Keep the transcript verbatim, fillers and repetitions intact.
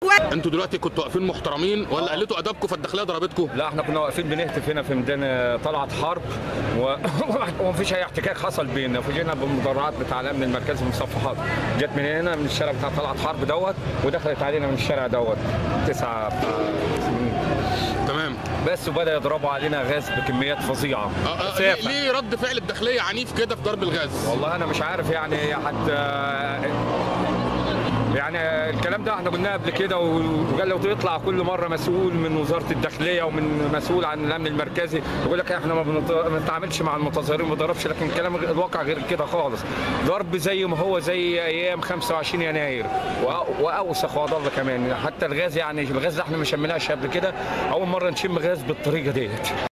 انتوا دلوقتي كنتوا واقفين محترمين ولا قلتوا ادابكم فالداخليه ضربتكم؟ لا احنا كنا واقفين بنهتف هنا في ميدان طلعت حرب و... ومفيش اي احتكاك حصل بينا، فوجئنا بالمدرعات بتاع الامن المركزي والمصفحات جت من هنا من الشارع بتاع طلعت حرب دوت ودخلت علينا من الشارع دوت تسعه سنين. تمام. بس وبدا يضربوا علينا غاز بكميات فظيعه. آه آه ليه رد فعل الداخليه عنيف كده في ضرب الغاز؟ والله انا مش عارف يعني حتى يعني الكلام ده احنا قلناه قبل كده، وقال لو يطلع كل مره مسؤول من وزاره الداخليه ومن مسؤول عن الامن المركزي يقول لك احنا ما بنتعاملش مع المتظاهرين ما بنضربش، لكن الكلام الواقع غير كده خالص. ضرب زي ما هو زي ايام خمسة وعشرين يناير واوسخ واضل كمان. حتى الغاز يعني الغاز ده احنا ما شمناش قبل كده، اول مره نشم غاز بالطريقه ديت.